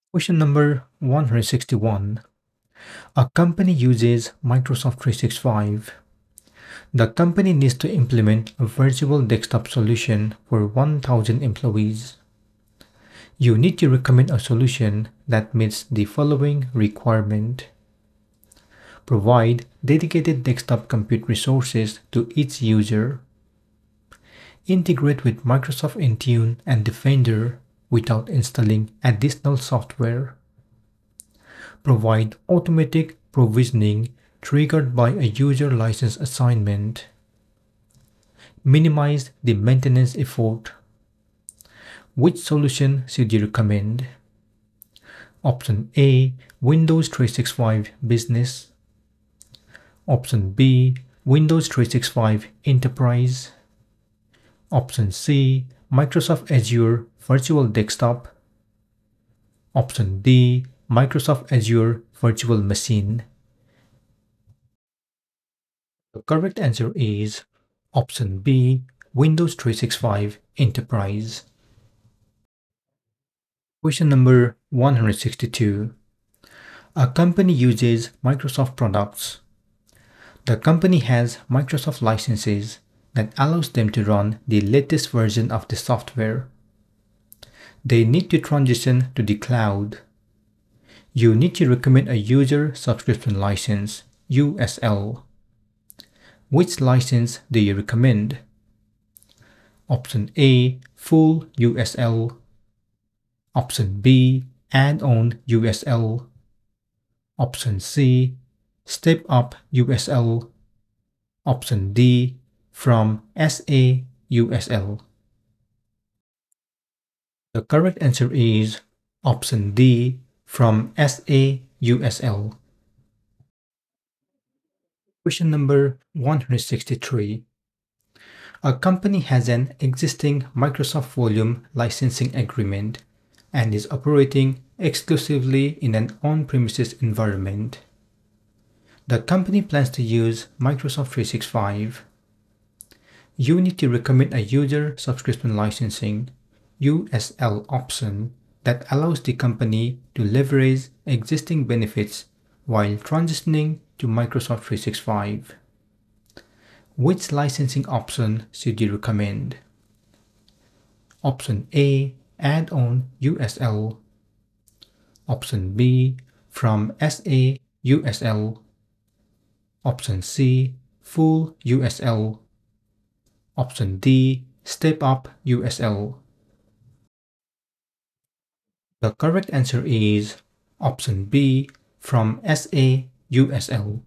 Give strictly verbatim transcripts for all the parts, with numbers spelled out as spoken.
Question number one hundred sixty-one. A company uses Microsoft three sixty-five. The company needs to implement a virtual desktop solution for one thousand employees. You need to recommend a solution that meets the following requirement. Provide dedicated desktop compute resources to each user. Integrate with Microsoft Intune and Defender without installing additional software. Provide automatic provisioning triggered by a user license assignment. Minimize the maintenance effort. Which solution should you recommend? Option A, Windows three sixty-five Business. Option B, Windows three sixty-five Enterprise. Option C, Microsoft Azure Virtual Desktop. Option D, Microsoft Azure Virtual Machine. The correct answer is option B, Windows three sixty-five Enterprise. Question number one hundred sixty-two. A company uses Microsoft products. The company has Microsoft licenses that allows them to run the latest version of the software. They need to transition to the cloud. You need to recommend a user subscription license, U S L. Which license do you recommend? Option A, Full U S L. Option B, Add-on U S L. Option C, Step Up U S L. Option D, From S A U S L. The correct answer is option D, From S A U S L. Question number one hundred sixty-three. A company has an existing Microsoft Volume licensing agreement and is operating exclusively in an on-premises environment. The company plans to use Microsoft three sixty-five. You need to recommend a user subscription licensing, U S L option that allows the company to leverage existing benefits while transitioning to Microsoft three sixty-five. Which licensing option should you recommend? Option A, Add-on U S L. Option B, From S A U S L. Option C, Full U S L. Option D, Step Up U S L. The correct answer is option B, From S A U S L.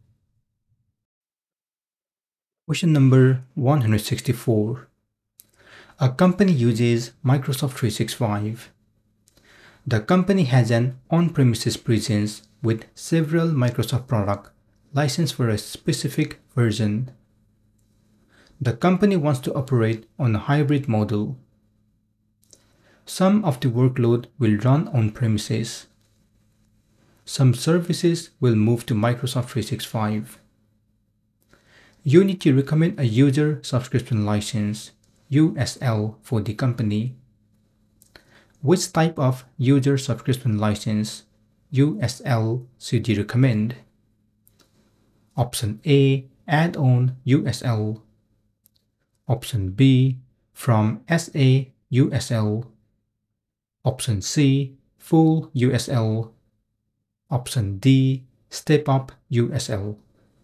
Question number one hundred sixty-four. A company uses Microsoft three sixty-five. The company has an on-premises presence with several Microsoft products licensed for a specific version. The company wants to operate on a hybrid model. Some of the workload will run on-premises. Some services will move to Microsoft three sixty-five. You need to recommend a user subscription license, U S L, for the company. Which type of user subscription license, U S L, should you recommend? Option A, Add-on U S L. Option B, From S A U S L. Option C, Full U S L. Option D, Step Up U S L.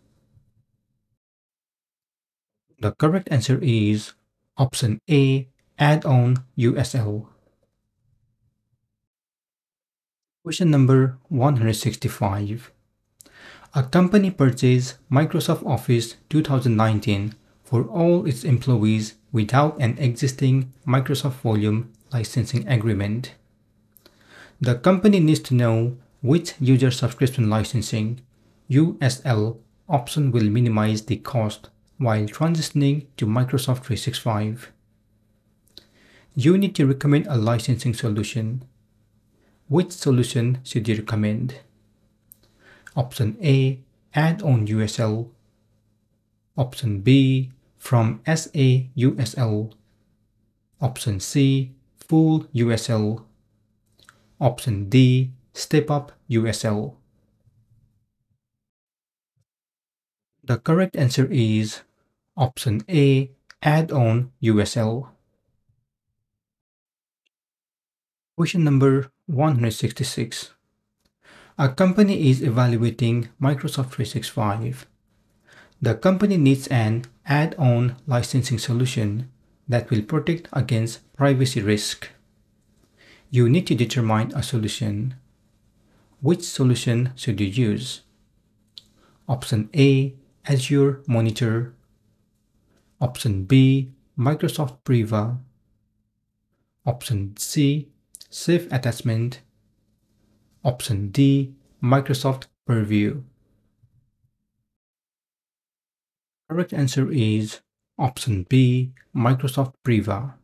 The correct answer is option A, Add-on U S L. Question number one hundred sixty-five. A company purchased Microsoft Office two thousand nineteen for all its employees without an existing Microsoft Volume licensing agreement. The company needs to know which user subscription licensing, U S L, option will minimize the cost while transitioning to Microsoft three sixty-five. You need to recommend a licensing solution. Which solution should you recommend? Option A, Add-on U S L. Option B, From S A U S L. Option C, Full U S L. Option D. Step up U S L. The correct answer is option A. Add on U S L. Question number one hundred sixty-six. A company is evaluating Microsoft three sixty-five. The company needs an add-on licensing solution that will protect against privacy risk. You need to determine a solution. Which solution should you use? Option A. Azure Monitor. Option B. Microsoft Priva. Option C. Safe Attachment. Option D. Microsoft Purview. Correct answer is option B. Microsoft Priva.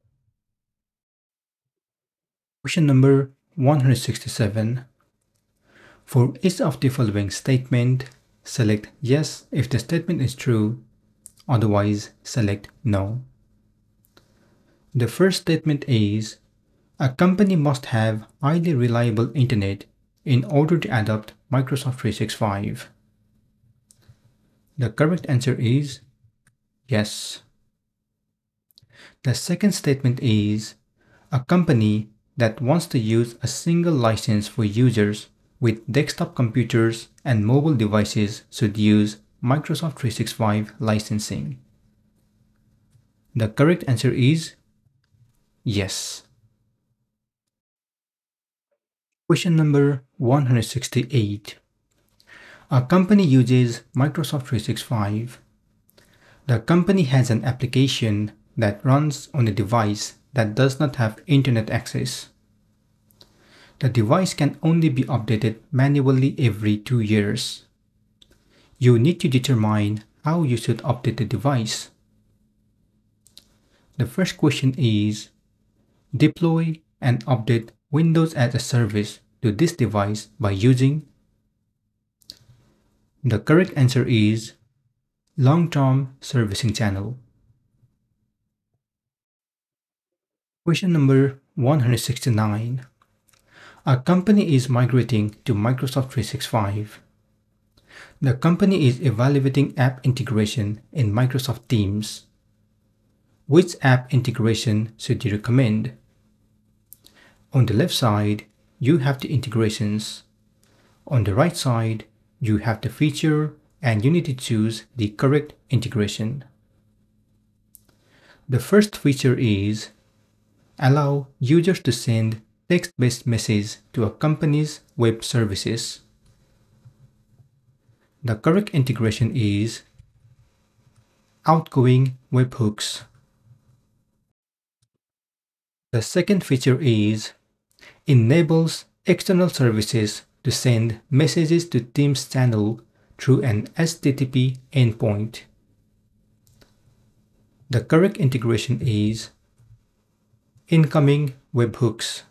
Question number one hundred sixty-seven. For each of the following statement, select yes if the statement is true, otherwise select no. The first statement is, a company must have highly reliable internet in order to adopt Microsoft three sixty-five. The correct answer is yes. The second statement is, a company that wants to use a single license for users with desktop computers and mobile devices should use Microsoft three sixty-five licensing. The correct answer is yes. Question number one hundred sixty-eight. A company uses Microsoft three sixty-five. The company has an application that runs on a device that does not have internet access. The device can only be updated manually every two years. You need to determine how you should update the device. The first question is, deploy and update Windows as a service to this device by using. The correct answer is long-term servicing channel. Question number one hundred sixty-nine. A company is migrating to Microsoft three sixty-five. The company is evaluating app integration in Microsoft Teams. Which app integration should you recommend? On the left side, you have the integrations. On the right side, you have the feature and you need to choose the correct integration. The first feature is allow users to send text-based message to a company's web services. The correct integration is outgoing webhooks. The second feature is enables external services to send messages to Teams channel through an H T T P endpoint. The correct integration is incoming webhooks.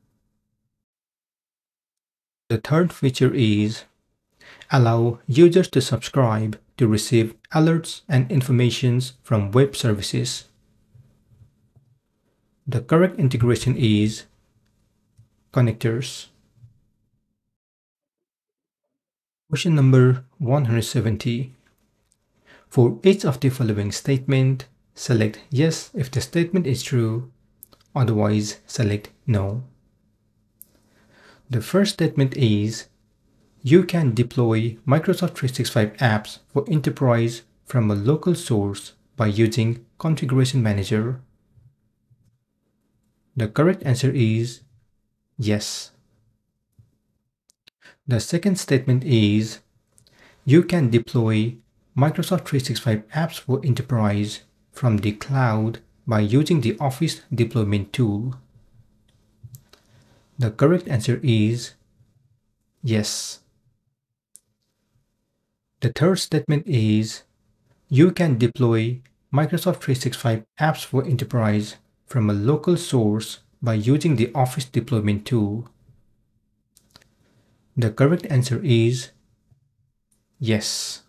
The third feature is allow users to subscribe to receive alerts and informations from web services. The correct integration is connectors. Question number one hundred seventy. For each of the following statement, select yes if the statement is true, otherwise select no. The first statement is, you can deploy Microsoft three sixty-five apps for enterprise from a local source by using Configuration Manager. The correct answer is yes. The second statement is, you can deploy Microsoft three sixty-five apps for enterprise from the cloud by using the Office deployment tool. The correct answer is yes. The third statement is, you can deploy Microsoft three sixty-five apps for enterprise from a local source by using the Office deployment tool. The correct answer is yes.